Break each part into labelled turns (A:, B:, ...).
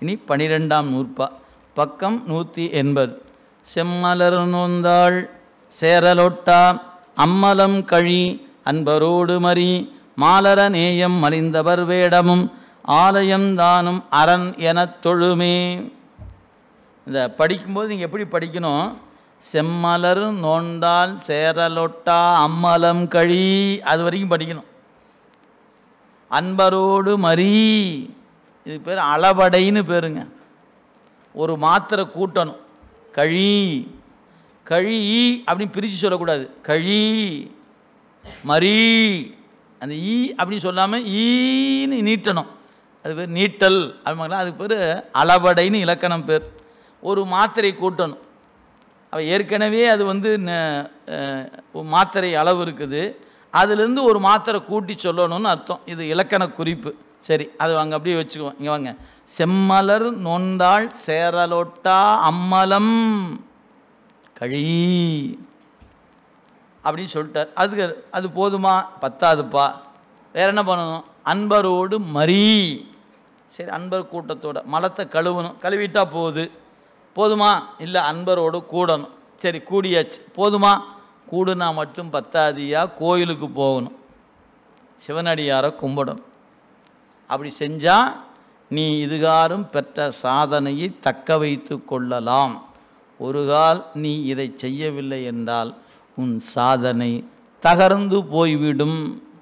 A: இனி 12ஆம் நூற்பா பக்கம் 180. செம்மலர் நோந்தாள் சேரலொட்டா அம்மலம் கழி அன்பரோடு மறி மாலர நேயம் மலிந்தவர் வேடமும் ஆலயம் தானும் அரண் எனத் தொழுமே. இந்த படிக்கும்போது நீங்கள் எப்படி படிக்கணும்? செம்மலர் நோண்டால் சேரலொட்டா அம்மலம் கழி, அது வரைக்கும் படிக்கணும். அன்பரோடு மறி, இது பேர் அளவடைன்னு பேருங்க. ஒரு மாத்திரை கூட்டணும். கழி கழி அப்படின்னு பிரித்து சொல்லக்கூடாது. கழி மறி, அந்த ஈ அப்படின்னு சொல்லாமல் ஈன்னு நீட்டணும். அது பேர் நீட்டல் அப்படிங்களா. அதுக்கு பேர் அளவடைன்னு இலக்கணம் பேர். ஒரு மாத்திரை கூட்டணும். அவள் ஏற்கனவே அது வந்து மாத்திரை அளவு இருக்குது, அதுலேருந்து ஒரு மாத்திரை கூட்டி சொல்லணும்னு அர்த்தம். இது இலக்கண குறிப்பு. சரி, அது வாங்க அப்படியே வச்சுக்குவோம். இங்கே வாங்க. செம்மலர் நோண்டாள் சேரலொட்டா அம்மலம் கழி அப்படின்னு சொல்லிட்டார். அதுக்கு அது போதுமா? பத்தாதுப்பா. வேறு என்ன பண்ணணும்? அன்பரோடு மறி. சரி, அன்பர் கூட்டத்தோட மலத்தை கழுவணும். கழுவிட்டா போதுமா? இல்லை, அன்பரோடு கூடணும். சரி, கூடியாச்சு. போதுமா? கூடுனா மட்டும் பத்தாதியா, கோயிலுக்கு போகணும், சிவனடியாரை கும்பிடணும். அப்படி செஞ்சால் நீ இதுகாரும் பெற்ற சாதனையை தக்க வைத்து கொள்ளலாம். ஒரு கால் நீ இதை செய்யவில்லை என்றால் உன் சாதனை தகர்ந்து போய்விடும்.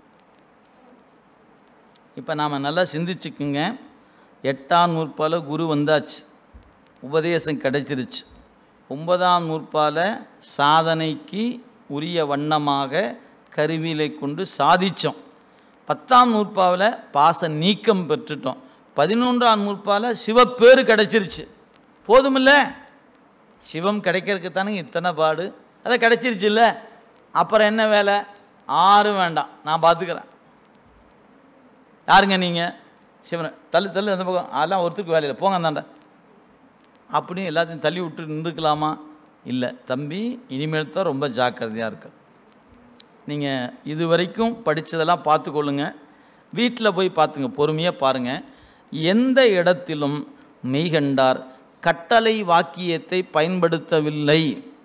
A: இப்போ நாம் நல்லா சிந்திச்சுக்குங்க. 8ஆம் நூற்பால குரு வந்தாச்சு, உபதேசம் கிடைச்சிருச்சு. 9ஆம் நூற்பால சாதனைக்கு உரிய வண்ணமாக கருவிலை கொண்டு சாதித்தோம். 10ஆம் நூற்பாவில் பாச நீக்கம் பெற்றுட்டோம். 11ஆம் நூற்பால சிவப்பேறு கிடைச்சிருச்சு. போதுமில்ல? சிவம் கிடைக்கிறதுக்கு தானே இத்தனை பாடு. அதை கிடைச்சிருச்சு இல்லை? அப்புறம் என்ன வேலை? யாரும் வேண்டாம், நான் பார்த்துக்கிறேன். யாருங்க நீங்கள்? சிவனை தள்ளு அந்த பக்கம், அதெல்லாம் ஒருத்தருக்கு வேலையில் போங்க அந்தாண்ட அப்படின்னு எல்லாத்தையும் தள்ளி விட்டு நின்றுக்கலாமா? இல்லை தம்பி, இனிமேல் தான் ரொம்ப ஜாக்கிரதையாக இருக்கு. நீங்கள் இது வரைக்கும் படித்ததெல்லாம் பார்த்துக்கொள்ளுங்க. வீட்டில் போய் பார்த்துங்க, பொறுமையாக பாருங்கள். எந்த இடத்திலும் மெய்கண்டார் கட்டளை வாக்கியத்தை பயன்படுத்தவில்லை.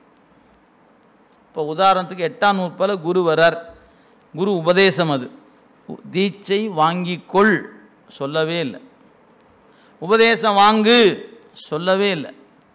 A: இப்போ உதாரணத்துக்கு 8ஆம் நூற்பால குரு வரார், குரு உபதேசம், அது தீட்சை வாங்கிக்கொள் சொல்லவே இல்லை. உபதேசம் வாங்கு சொல்லவே இல்லை.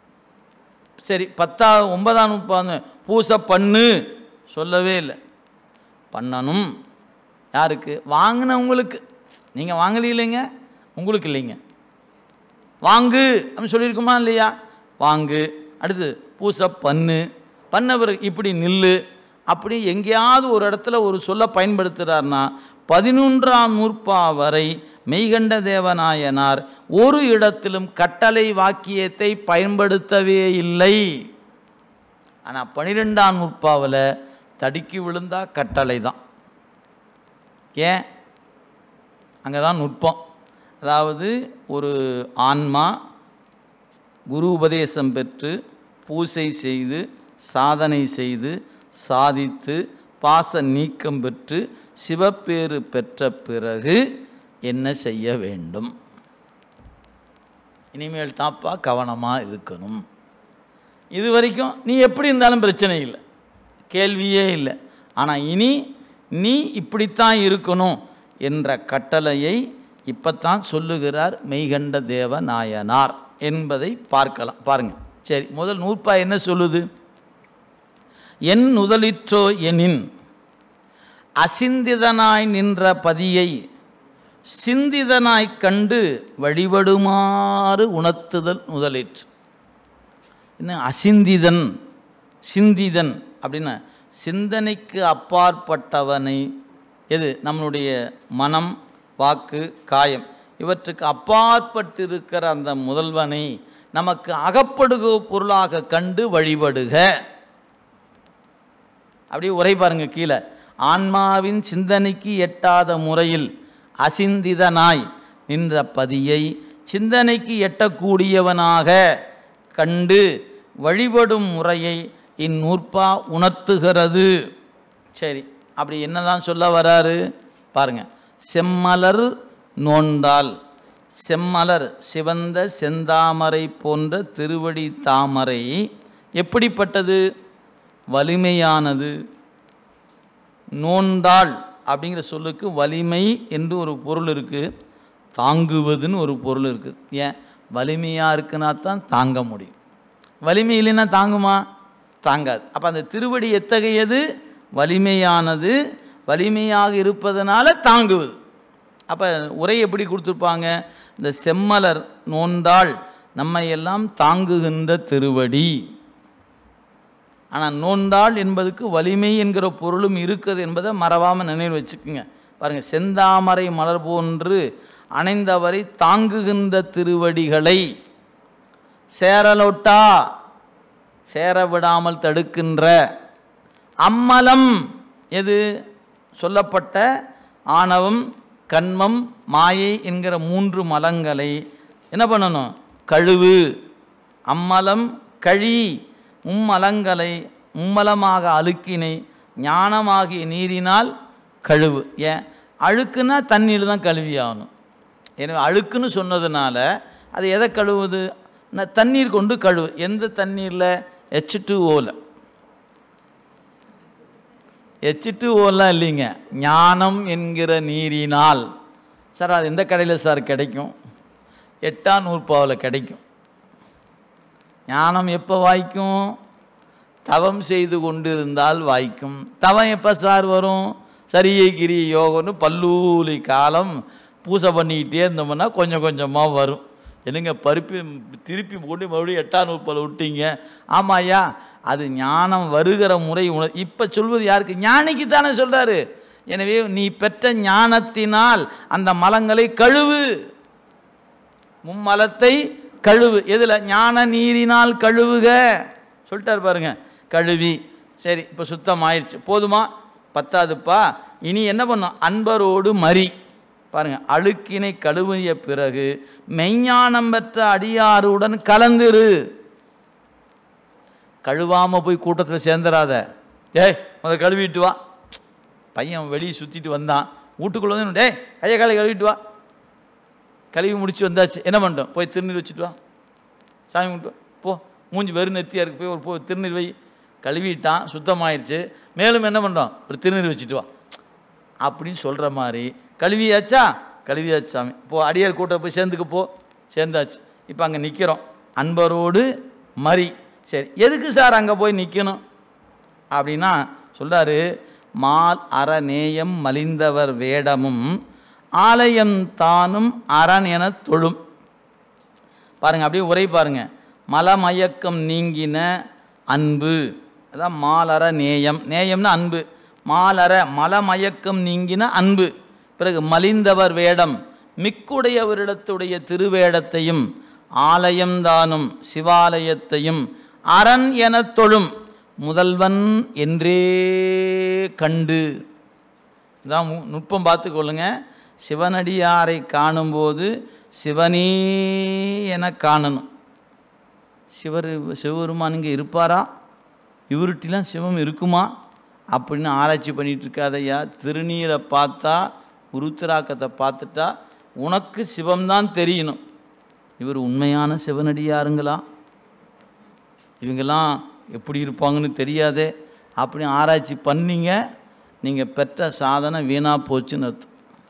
A: சரி, 9ஆம் நூற்பால பூசை பண்ணு சொல்லவே இல்லை. பண்ணணும் யாருக்கு? வாங்கினவங்களுக்கு. நீங்கள் வாங்கலைங்க, உங்களுக்கு இல்லைங்க. வாங்கு அப்படின்னு சொல்லியிருக்குமா இல்லையா? வாங்கு. அடுத்து பூசை பண்ண பிறகு இப்படி நில்லு. அப்படி எங்கேயாவது ஒரு இடத்துல ஒரு சொல்ல பயன்படுத்துகிறார்னா 11ஆம் நூற்பா வரை மெய்கண்ட தேவநாயனார் ஒரு இடத்திலும் கட்டளை வாக்கியத்தை பயன்படுத்தவே இல்லை. ஆனால் 12ஆம் நூற்பாவில் தடுக்கி விழுந்தா கட்டளை தான். ஏன்? அங்கே தான் நுட்பம். அதாவது ஒரு ஆன்மா குரு உபதேசம் பெற்று பூசை செய்து சாதனை செய்து சாதித்து பாச நீக்கம் பெற்று சிவப்பேறு பெற்ற பிறகு என்ன செய்ய வேண்டும்? இனிமேல் தாப்பா கவனமாக இருக்கணும். இது வரைக்கும் நீ எப்படி இருந்தாலும் பிரச்சனை இல்லை, கேள்வியே இல்லை. ஆனால் இனி நீ இப்படித்தான் இருக்கணும் என்ற கட்டளையை இப்போத்தான் சொல்லுகிறார் மெய்கண்ட தேவ நாயனார் என்பதை பார்க்கலாம். பாருங்கள். சரி, முதல் நூற்பா என்ன சொல்லுது? என் முதலிற்றோ எனின் அசிந்திதனாய் நின்ற பதியை சிந்திதனாய் கண்டு வழிபடுமாறு உணர்த்துதல் முதலிற்று. என்ன அசிந்திதன்? சிந்திதன் அப்படின்னா சிந்தனைக்கு அப்பாற்பட்டவனை. எது? நம்மளுடைய மனம், வாக்கு, காயம் இவற்றுக்கு அப்பாற்பட்டிருக்கிற அந்த முதல்வனை நமக்கு அகப்படுக பொருளாக கண்டு வழிபடுக. அப்படியே உரை பாருங்க கீழே. ஆன்மாவின் சிந்தனைக்கு எட்டாத முறையில் அசிந்திதனாய் நின்ற பதியை சிந்தனைக்கு எட்டக்கூடியவனாக கண்டு வழிபடும் முறையை இந்நூற்பா உணர்த்துகிறது. சரி, அப்படி என்னதான் சொல்ல வராரு பாருங்க. செம்மலர் நோண்டால் செம்மலர் சிவந்த செந்தாமரை போன்ற திருவடி தாமரை எப்படிப்பட்டது? வலிமையானது. நோந்தாள் அப்படிங்கிற சொல்லுக்கு வலிமை என்று ஒரு பொருள் இருக்குது, தாங்குவதுன்னு ஒரு பொருள் இருக்குது. ஏன்? வலிமையாக இருக்குன்னா தான் தாங்க முடியும். வலிமை இல்லைன்னா தாங்குமா? தாங்காது. அப்போ அந்த திருவடி எத்தகையது? வலிமையானது. வலிமையாக இருப்பதனால தாங்குவது. அப்போ உரை எப்படி கொடுத்துருப்பாங்க? இந்த செம்மலர் நோந்தாள் நம்மை எல்லாம் தாங்குகின்ற திருவடி. ஆனால் நோந்தாள் என்பதுக்கு வலிமை என்கிற பொருளும் இருக்குது என்பதை மறவாமல் நினைவு வச்சுக்குங்க. பாருங்கள், செந்தாமரை மலர் போன்று அணைந்தவரை தாங்குகின்ற திருவடிகளை சேரலொட்டா சேர விடாமல் தடுக்கின்ற அம்மலம் எது? சொல்லப்பட்ட ஆணவம், கண்மம், மாயை என்கிற 3 மலங்களை என்ன பண்ணணும்? கழுவு. அம்மலம் கழி. மும்மலங்களை மும்மலமாக அழுக்கினை ஞானமாகிய நீரினால் கழுவு. ஏன்? அழுக்குன்னா தண்ணீர் தான் கழுவி ஆகணும். எனவே அழுக்குன்னு சொன்னதுனால அது எதை கழுவுது? தண்ணீர் கொண்டு கழுவு. எந்த தண்ணீரில்? H2Oல. H2Oலாம் இல்லைங்க, ஞானம் என்கிற நீரினால். சார் அது எந்த கடையில் சார் கிடைக்கும்? 8ஆம் நூற்பாவில் கிடைக்கும். ஞானம் எப்போ வாய்க்கும்? தவம் செய்து கொண்டிருந்தால் வாய்க்கும். தவம் எப்போ சார் வரும்? சரியை கிரி யோகம்னு பல்லூலி காலம் பூசை பண்ணிக்கிட்டே இருந்தோம்னா கொஞ்சம் கொஞ்சமாக வரும். என்னங்க பருப்பி திருப்பி போட்டு மறுபடியும் 8ஆம் நூற்பாவில் விட்டீங்க? ஆமாம் ஐயா, அது ஞானம் வருகிற முறை இப்போ சொல்வது யாருக்கு? ஞானிக்கு தானே சொல்கிறாரு. எனவே நீ பெற்ற ஞானத்தினால் அந்த மலங்களை கழுவு. மும்மலத்தை கழுவு. எதில்? ஞான நீரினால் கழுவுக சொல்லிட்டார் பாருங்க. கழுவி. சரி, இப்போ சுத்தம் ஆயிடுச்சு. போதுமா? பத்தாதுப்பா. இனி என்ன பண்ணும்? அன்பரோடு மறி. பாருங்க, அழுக்கினை கழுவிய பிறகு மெய்ஞானம் பெற்ற அடியாருடன் கலந்துரு. கழுவாமல் போய் கூட்டத்தில் சேர்ந்துடாத. ஏய் முதல் கழுவிட்டு வா. பையன் வெளியே சுற்றிட்டு வந்தான், வீட்டுக்குள்ளே வந்து டேய் கையை காலை கழுவிட்டு வா. கழுவி முடிச்சு வந்தாச்சு, என்ன பண்ணிட்டோம்? போய் திருநீர் வச்சுட்டு வா, சாமி கும்பிட்டு போ. மூஞ்சி வெறும் நெத்தியாக இருக்கு, போய் ஒரு திருநீர் வை. கழுவிட்டான், சுத்தமாயிடுச்சு. மேலும் என்ன பண்ணுறோம்? ஒரு திருநீர் வச்சுட்டு வா அப்படின்னு சொல்கிற மாதிரி. கழுவியாச்சா? கழுவியாச்சு சாமி, போ அடியார் கூட்ட போய் சேர்ந்துக்கு போ. சேர்ந்தாச்சு. இப்போ அங்கே நிற்கிறோம், அன்பரோடு மறி. சரி, எதுக்கு சார் அங்கே போய் நிற்கணும் அப்படின்னா சொல்கிறாரு, மால் அறநேயம் மலிந்தவர் வேடமும் ஆலயம் தானும் அரண் என தொழும். பாருங்கள், அப்படியே உரை பாருங்கள். மலமயக்கம் நீங்கின அன்பு, அதான் மாலற நேயம். நேயம்னா அன்பு. மாலற மலமயக்கம் நீங்கின அன்பு. பிறகு மலிந்தவர் வேடம், மிக்குடையவரிடத்துடைய திருவேடத்தையும் ஆலயம்தானும் சிவாலயத்தையும் அரண் என தொழும் முதல்வன் என்றே கண்டு. இதான் நுட்பம் பார்த்துக்கொள்ளுங்க. சிவனடியாரை காணும்போது சிவனே என காணணும். சிவபெருமான் இங்கே இருப்பாரா? இவருட்டிலாம் சிவம் இருக்குமா அப்படின்னு ஆராய்ச்சி பண்ணிகிட்டு இருக்காதையா. திருநீரை பார்த்தா, உருத்திராக்கத்தை பார்த்துட்டா உனக்கு சிவம்தான் தெரியணும். இவர் உண்மையான சிவனடியாருங்களா? இவங்கெல்லாம் எப்படி இருப்பாங்கன்னு தெரியாதே அப்படின்னு ஆராய்ச்சி பண்ணிங்க, நீங்கள் பெற்ற சாதனை வீணாக போச்சுன்னு அர்த்தம்.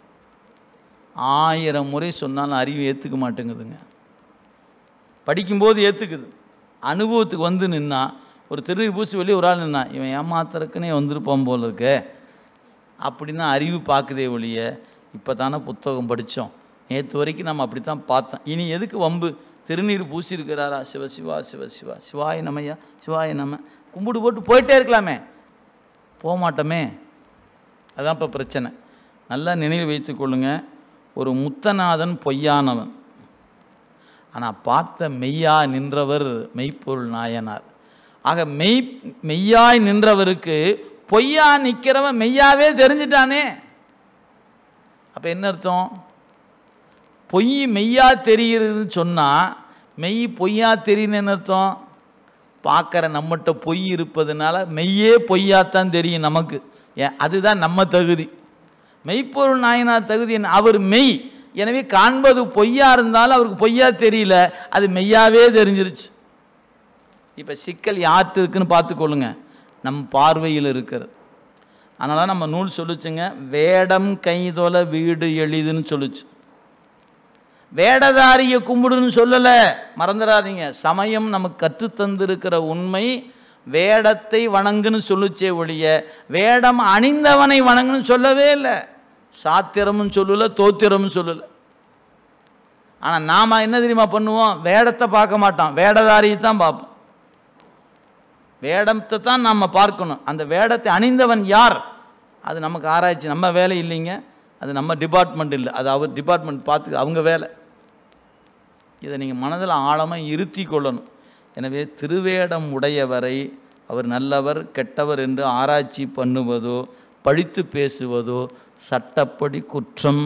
A: 1000 முறை சொன்னாலும் அறிவு ஏற்றுக்க மாட்டேங்குதுங்க. படிக்கும்போது ஏற்றுக்குது, அனுபவத்துக்கு வந்து நின்னா, ஒரு திருநீர் பூசி வெளியே ஒரு ஆள் நின்னா, இவன் ஏமாத்துறக்குன்னே வந்திருப்பான் போல இருக்கு அப்படின்னா அறிவு பார்க்குதே ஒழிய, இப்போ தானே புத்தகம் படித்தோம், நேற்று வரைக்கும் நம்ம அப்படி தான் பார்த்தோம், இனி எதுக்கு வம்பு? திருநீர் பூசியிருக்கிறாரா, சிவ சிவா சிவ சிவா சிவாய நமயா சிவாய நம்ம கும்பிடு போட்டு போயிட்டே இருக்கலாமே, போக மாட்டோமே. அதான் இப்போ பிரச்சனை. நல்லா நினைவு வைத்து கொள்ளுங்க. ஒரு முத்தநாதன் பொய்யானவன், ஆனால் பார்த்த மெய்யா நின்றவர் மெய்ப்பொருள் நாயனார். ஆக மெய்யாய் நின்றவருக்கு பொய்யா நிற்கிறவன் மெய்யாவே தெரிஞ்சிட்டானே. அப்போ என்ன அர்த்தம்? பொய் மெய்யா தெரிகிறதுன்னு சொன்னால் மெய் பொய்யா தெரியுன்னு அர்த்தம். பார்க்குற நம்மகிட்ட பொய் இருப்பதுனால மெய்யே பொய்யாத்தான் தெரியும் நமக்கு. ஏன்? அதுதான் நம்ம தகுதி. மெய்ப்பொருள் நாயனார் தகுதி என்ன? அவர் மெய், எனவே காண்பது பொய்யா இருந்தாலும் அவருக்கு பொய்யா தெரியல, அது மெய்யாவே தெரிஞ்சிருச்சு. இப்போ சிக்கல் யார்கிட்ட இருக்குன்னு பார்த்துக்கொள்ளுங்க, நம் பார்வையில் இருக்கிறது. அதனால நம்ம நூல் சொல்லுச்சுங்க, வேடம் கைதொல வீடு எளிதுன்னு சொல்லுச்சு. வேடதாரியை கும்பிடுன்னு சொல்லலை, மறந்துடாதீங்க. சமயம் நமக்கு கற்றுத்தந்திருக்கிற உண்மை வேடத்தை வணங்குன்னு சொல்லுச்சே ஒழிய வேடம் அணிந்தவனை வணங்குன்னு சொல்லவே இல்லை. சாத்திரமும் சொல்லலை, தோத்திரமும் சொல்லலை. ஆனால் நாம் என்ன தெரியுமா பண்ணுவோம், வேடத்தை பார்க்க மாட்டோம், வேடதாரியை தான் பார்ப்போம். வேடத்தை தான் நாம் பார்க்கணும். அந்த வேடத்தை அணிந்தவன் யார், அது நமக்கு ஆராய்ச்சி, நம்ம வேலை இல்லைங்க, அது நம்ம டிபார்ட்மெண்ட் இல்லை, அது அவர் டிபார்ட்மெண்ட் பார்த்து அவங்க வேலை. இதை நீங்கள் மனதில் ஆழமாக இருத்தி கொள்ளணும். எனவே திருவேடம் உடையவரை அவர் நல்லவர் கெட்டவர் என்று ஆராய்ச்சி பண்ணுவதோ பழித்து பேசுவதோ சட்டப்படி குற்றம்,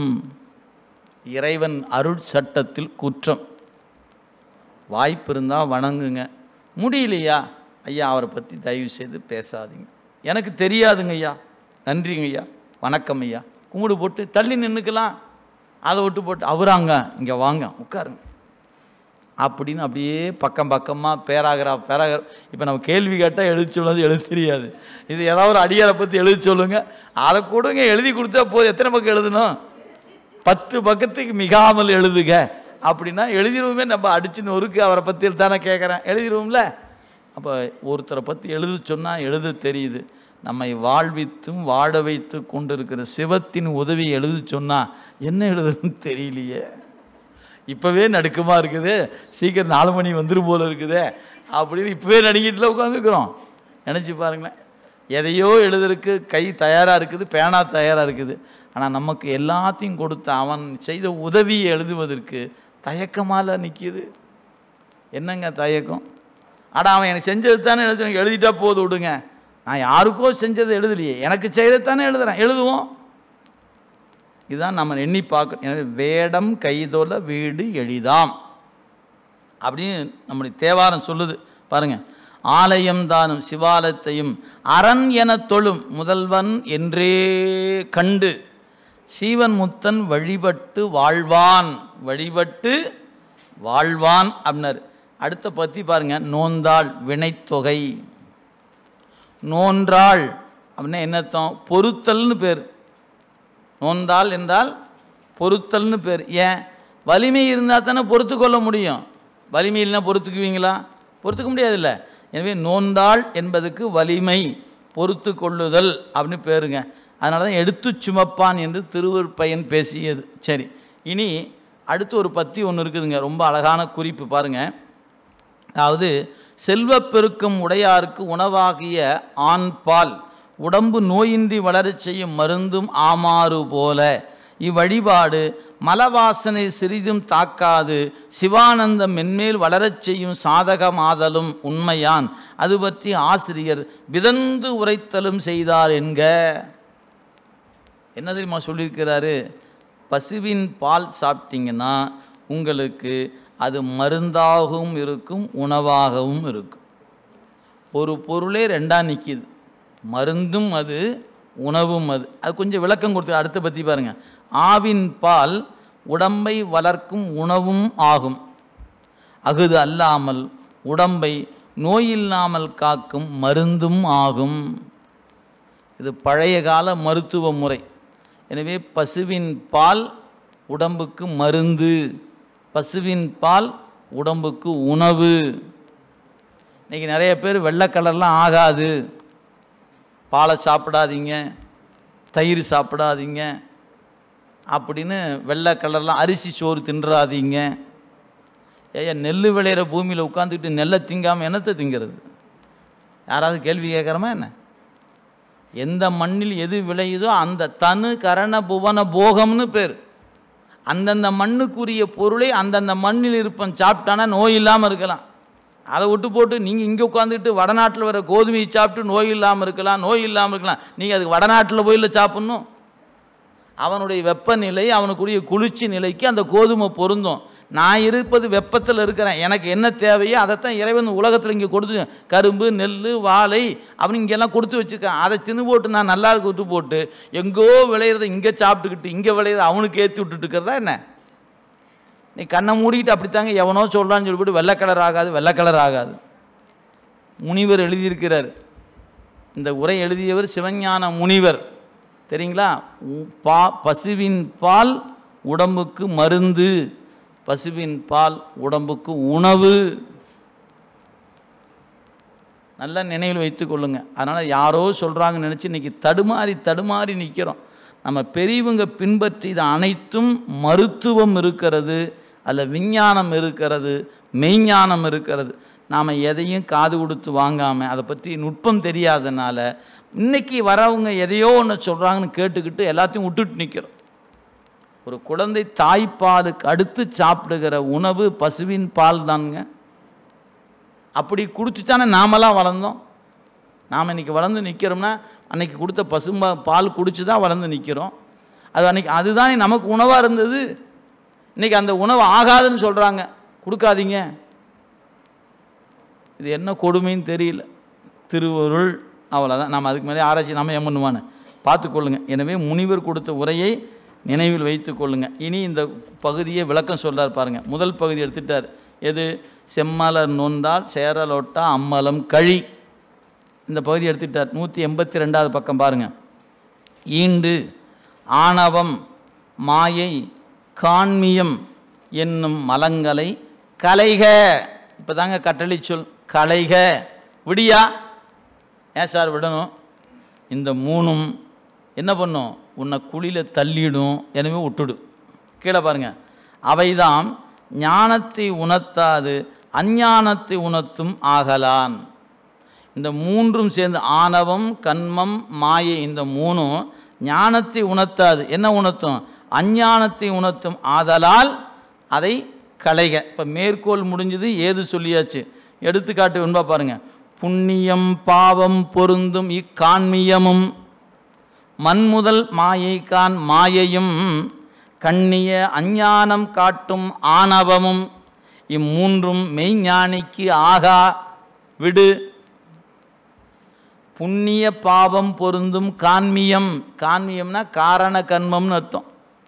A: இறைவன் அருள் சட்டத்தில் குற்றம். வாய்ப்பு இருந்தால் வணங்குங்க, முடியலையா ஐயா அவரை பற்றி தயவு செய்து பேசாதீங்க, எனக்கு தெரியாதுங்க ஐயா, நன்றிங்க ஐயா, வணக்கம் ஐயா, கும்பிடு போட்டு தள்ளி நின்றுக்கலாம். அதை விட்டு போட்டு அவராங்க இங்கே வாங்க உட்காருங்க அப்படின்னு அப்படியே பக்கம் பக்கமாக பேராகிராஃப். இப்போ நம்ம கேள்வி கேட்டால் எழுதி சொல்லுறது எழுத தெரியாது, இது ஏதாவது ஒரு அடியாரை பற்றி எழுதி சொல்லுங்க, அதை கொடுங்க எழுதி கொடுத்தா போதும். எத்தனை பக்கம் எழுதணும், 10 பக்கத்துக்கு மிகாமல் எழுதுக அப்படின்னா எழுதிடுவோமே. நம்ம அடிச்சுன்னு ஒருக்கு அவரை பற்றி தானே கேட்குறேன், எழுதிடுவோம்ல. அப்போ ஒருத்தரை பற்றி எழுத சொன்னால் எழுத தெரியுது, நம்மை வாழ்வித்தும் வாழ வைத்து கொண்டு இருக்கிற சிவத்தின் உதவி எழுத சொன்னால் என்ன எழுதுன்னு தெரியலையே, இப்போவே நடுக்கமாக இருக்குது, சீக்கிரம் 4 மணி வந்துடும் போல் இருக்குது அப்படின்னு இப்போவே நடுங்கிட்டுல உட்காந்துருக்குறோம். நினச்சி பாருங்களேன், எதையோ எழுதுறதுக்கு கை தயாராக இருக்குது, பேனா தயாராக இருக்குது, ஆனால் நமக்கு எல்லாத்தையும் கொடுத்த அவன் செய்த உதவியை எழுதுவதற்கு தயக்கமால நிற்கிது. என்னங்க தயக்கம், ஆனால் அவன் எனக்கு செஞ்சது தானே எழுதிட்டா போது விடுங்க, நான் யாருக்கோ செஞ்சதை எழுதலையே, எனக்கு செய்தது தானே எழுதுகிறேன், எழுதுவோம். இதுதான் நம்ம எண்ணி பார்க்கணும். எனவே வேடம் கைதொல வீடு எளிதாம் அப்படின்னு நம்முடைய தேவாரம் சொல்லுது பாருங்கள். ஆலயம் தானும் சிவாலயத்தையும் அரண் என தொழும் முதல்வன் என்றே கண்டு சீவன் முத்தன் வழிபட்டு வாழ்வான், வழிபட்டு வாழ்வான் அப்படின்னார். அடுத்த பற்றி பாருங்கள், நோந்தாள் வினைத்தொகை. நோன்றாள் அப்படின்னா என்ன அர்த்தம், பொறுத்தல்னு பேர். நோந்தாள் என்றால் பொறுத்தல்னு பேர். ஏன், வலிமை இருந்தால் தானே பொறுத்து கொள்ள முடியும், வலிமை இல்லைன்னா பொறுத்துக்குவீங்களா, பொறுத்துக்க முடியாதுல்ல. எனவே நோந்தாள் என்பதுக்கு வலிமை, பொறுத்து கொள்ளுதல் அப்படின்னு பேருங்க. அதனால தான் எடுத்து சுமப்பான் என்று திருவருட்பயன் பேசியது. சரி, இனி அடுத்து ஒரு பத்தி ஒன்று இருக்குதுங்க, ரொம்ப அழகான குறிப்பு பாருங்கள். அதாவது செல்வப்பெருக்கம் உடையாருக்கு உணவாகிய ஆண் பால் உடம்பு நோயின்றி வளரச் செய்யும் மருந்தும் ஆமாறு போல இவ்வழிபாடு மலவாசனை சிறிதும் தாக்காது சிவானந்தம் மென்மேல் வளரச் செய்யும் சாதகமாதலும் உண்மையான். அது பற்றி ஆசிரியர் விதந்து உரைத்தலும் செய்தார் என்க. என்ன தெரியுமா சொல்லியிருக்கிறாரு, பசுவின் பால் சாப்பிட்டீங்கன்னா உங்களுக்கு அது மருந்தாகவும் இருக்கும் உணவாகவும் இருக்கும். ஒரு பொருளே ரெண்டாக நிற்கிது, மருந்தும் அது உணவும் அது. அது கொஞ்சம் விளக்கம் கொடுத்து அடுத்த பற்றி பாருங்கள். ஆவின் பால் உடம்பை வளர்க்கும் உணவும் ஆகும், அகுது அல்லாமல் உடம்பை நோயில்லாமல் காக்கும் மருந்தும் ஆகும். இது பழைய கால மருத்துவ முறை. எனவே பசுவின் பால் உடம்புக்கு மருந்து, பசுவின் பால் உடம்புக்கு உணவு. இன்றைக்கி நிறைய பேர் வெள்ளை கலர்லாம் ஆகாது, பாலை சாப்பிடாதீங்க, தயிர் சாப்பிடாதீங்க அப்படின்னு வெள்ளை கலர்லாம், அரிசி சோறு தின்றாதீங்க. ஏயா நெல் விளையிற பூமியில் உட்காந்துக்கிட்டு நெல்லை திங்காமல் என்னத்தை திங்கிறது? யாராவது கேள்வி கேட்குறோமா என்ன? எந்த மண்ணில் எது விளையுதோ அந்த தனு கரண புவன போகம்னு பேர். அந்தந்த மண்ணுக்குரிய பொருளை அந்தந்த மண்ணில் இருப்பன் சாப்பிட்டானா நோய் இல்லாமல் இருக்கலாம். அதை விட்டு போட்டு நீங்கள் இங்கே உட்காந்துட்டு வடநாட்டில் வர கோதுமையை சாப்பிட்டு நோய் இல்லாமல் இருக்கலாம், நோய் இல்லாமல் இருக்கலாம். நீங்கள் அதுக்கு வடநாட்டில் போயில சாப்பிட்ணும். அவனுடைய வெப்பநிலை, அவனுக்குரிய குளிர்ச்சி நிலைக்கு அந்த கோதுமை பொருந்தும். நான் இருப்பது வெப்பத்தில் இருக்கிறேன், எனக்கு என்ன தேவையோ அதைத்தான் இறைவன் உலகத்தில் இங்கே கொடுத்து, கரும்பு நெல் வாழை அப்படின்னு இங்கெல்லாம் கொடுத்து வச்சுருக்கேன். அதை தின்னு போட்டு நான் நல்லா விட்டு போட்டு எங்கோ விளையிறத இங்கே சாப்பிட்டுக்கிட்டு இங்கே விளையிறத அவனுக்கு ஏற்றி விட்டுட்டு இருக்கிறதா என்ன? நீ கண்ணை மூடிக்கிட்டு அப்படித்தாங்க எவனோ சொல்கிறான்னு சொல்லிவிட்டு வெள்ளை கலர் ஆகாது, வெள்ளை கலர் ஆகாது. முனிவர் எழுதியிருக்கிறார். இந்த உரை எழுதியவர் சிவஞான முனிவர் தெரியுங்களா? பசுவின் பால் உடம்புக்கு மருந்து, பசுவின் பால் உடம்புக்கு உணவு. நல்லா நினைவில் வைத்து கொள்ளுங்க. அதனால் யாரோ சொல்கிறாங்கன்னு நினச்சி இன்றைக்கி தடுமாறி நிற்கிறோம். நம்ம பெரியவங்க பின்பற்றி இது அனைத்தும் மருத்துவம் இருக்கிறது, அதில் விஞ்ஞானம் இருக்கிறது, மெய்ஞானம் இருக்கிறது. நாம் எதையும் காது கொடுத்து வாங்காமல் அதை பற்றி நுட்பம் தெரியாதனால இன்றைக்கி வரவங்க எதையோ ஒன்று சொல்கிறாங்கன்னு கேட்டுக்கிட்டு எல்லாத்தையும் விட்டுட்டு நிற்கிறோம். ஒரு குழந்தை தாய்ப்பாலுக்கு அடுத்து சாப்பிடுகிற உணவு பசுவின் பால் தானுங்க. அப்படி குடிச்சுத்தானே நாமெல்லாம் வளர்ந்தோம். நாம் இன்றைக்கி வளர்ந்து நிற்கிறோம்னா அன்றைக்கி கொடுத்த பால் குடிச்சு தான் வளர்ந்து நிற்கிறோம். அதுதானே நமக்கு உணவாக இருந்தது. இன்றைக்கி அந்த உணவு ஆகாதுன்னு சொல்கிறாங்க, கொடுக்காதீங்க. இது என்ன கொடுமைன்னு தெரியல. திருவருள் அவ்வளோதான். நம்ம அதுக்கு மேலே ஆராய்ச்சி நம்ம ஏன் பண்ணுவான்னு பார்த்துக்கொள்ளுங்க. எனவே முனிவர் கொடுத்த உரையை நினைவில் வைத்து கொள்ளுங்க. இனி இந்த பகுதியை விளக்கம் சொல்கிறார் பாருங்கள். முதல் பகுதி எடுத்துட்டார். எது? செம்மலர் நொந்தால் சேரலோட்டா அம்மலம் கழி. இந்த பகுதி எடுத்துட்டார். 182வது பக்கம் பாருங்கள். ஈண்டு ஆணவம் மாயை காண்மியம் என்னும் மலங்களை கலைக. இப்போ தாங்க கட்டளை சொல். கலைக. விடியா? ஏன் சார் விடணும்? இந்த மூணும் என்ன பண்ணும்? உன்னை குழியில் தள்ளிடும். எனவே விட்டுடு. கீழே பாருங்கள். அவைதாம் ஞானத்தை உணர்த்தாது அஞ்ஞானத்தை உணர்த்தும் ஆகலான். இந்த மூன்றும் சேர்ந்து ஆணவம் கண்மம் மாயை, இந்த மூணும் ஞானத்தை உணர்த்தாது. என்ன உணர்த்தும்? அஞ்ஞானத்தை உணர்த்தும். ஆதலால் அதை களைக. இப்போ மேற்கோள் முடிஞ்சது, ஏது சொல்லியாச்சு. எடுத்துக்காட்டு என்பா பாருங்கள். புண்ணியம் பாவம் பொருந்தும் இக்காண்மியமும் மண்முதல் மாயைக்கான் மாயையும் கண்ணிய அஞ்ஞானம் காட்டும் ஆணவமும் இம்மூன்றும் மெய்ஞானிக்கு ஆகா விடு. புண்ணிய பாவம் பொருந்தும் காண்மியம். காண்மியம்னா காரண கண்மம்னு அர்த்தம்.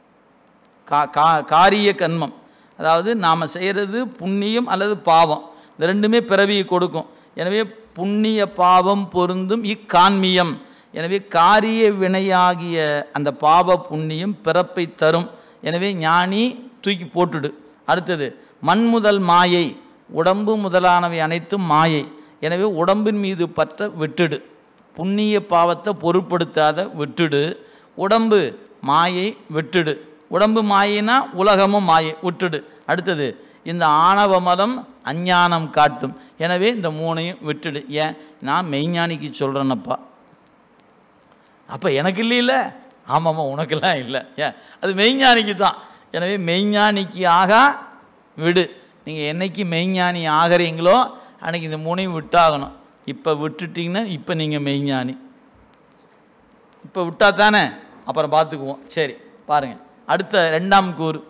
A: காரிய கண்மம், அதாவது நாம் செய்கிறது புண்ணியம் அல்லது பாவம். இந்த ரெண்டுமே பிறவியை கொடுக்கும். எனவே புண்ணிய பாவம் பொருந்தும் இக்காண்மியம். எனவே காரிய வினையாகிய அந்த பாவ புண்ணியம் பிறப்பை தரும். எனவே ஞானி தூக்கி போட்டுடு. அடுத்தது மண் முதல் மாயை. உடம்பு முதலானவை அனைத்தும் மாயை. எனவே உடம்பின் மீது பற்ற விட்டுடு. புண்ணிய பாவத்தை பொருட்படுத்தாத விட்டுடு. உடம்பு மாயை விட்டுடு. உடம்பு மாயினா உலகமும் மாயை விட்டுடு. அடுத்தது இந்த ஆணவ மதம் அஞ்ஞானம் காட்டும். எனவே இந்த மூணையும் விட்டுடு. ஏன்? நான் மெய்ஞானிக்கு சொல்கிறேன்னப்பா. அப்போ எனக்கு இல்லையில்ல? ஆமாம்மா, உனக்கெல்லாம் இல்லை. ஏன்? அது மெய்ஞானிக்கு தான். எனவே மெய்ஞானிக்கு ஆகா விடு. நீங்கள் என்னைக்கு மெய்ஞானி ஆகிறீங்களோ அன்றைக்கி இந்த மூணையும் விட்டாகணும். இப்போ விட்டுட்டிங்கன்னா இப்போ நீங்கள் மெய்ஞானி. இப்போ விட்டா தானே, அப்புறம் பார்த்துக்குவோம். சரி பாருங்கள். அடுத்த 2ஆம் கூறு